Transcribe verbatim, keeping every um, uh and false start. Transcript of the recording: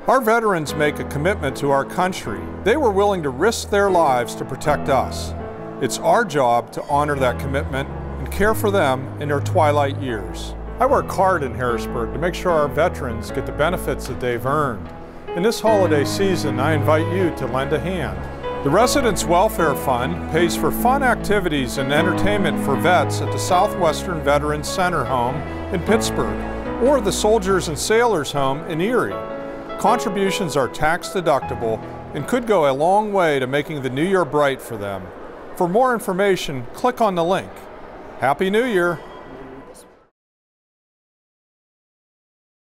Our veterans make a commitment to our country. They were willing to risk their lives to protect us. It's our job to honor that commitment and care for them in their twilight years. I work hard in Harrisburg to make sure our veterans get the benefits that they've earned. In this holiday season, I invite you to lend a hand. The Residents Welfare Fund pays for fun activities and entertainment for vets at the Southwestern Vets Center home in Pittsburgh or the Soldiers and Sailors home in Erie. Contributions are tax deductible and could go a long way to making the new year bright for them. For more information, click on the link. Happy New Year!